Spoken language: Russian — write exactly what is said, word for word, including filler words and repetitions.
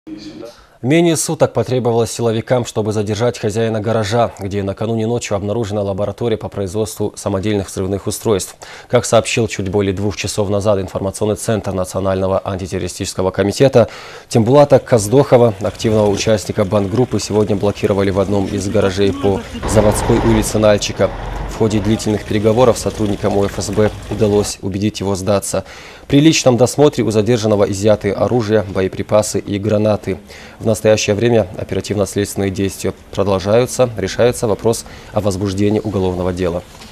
Менее суток потребовалось силовикам, чтобы задержать хозяина гаража, где накануне ночью обнаружена лаборатория по производству самодельных взрывных устройств. Как сообщил чуть более двух часов назад информационный центр Национального антитеррористического комитета, Тембулата Каздохова, активного участника бандгруппы, сегодня блокировали в одном из гаражей по Заводской улице Нальчика. В ходе длительных переговоров сотрудникам У Эф Эс Бэ удалось убедить его сдаться. При личном досмотре у задержанного изъяты оружие, боеприпасы и гранаты. В настоящее время оперативно-следственные действия продолжаются. Решается вопрос о возбуждении уголовного дела.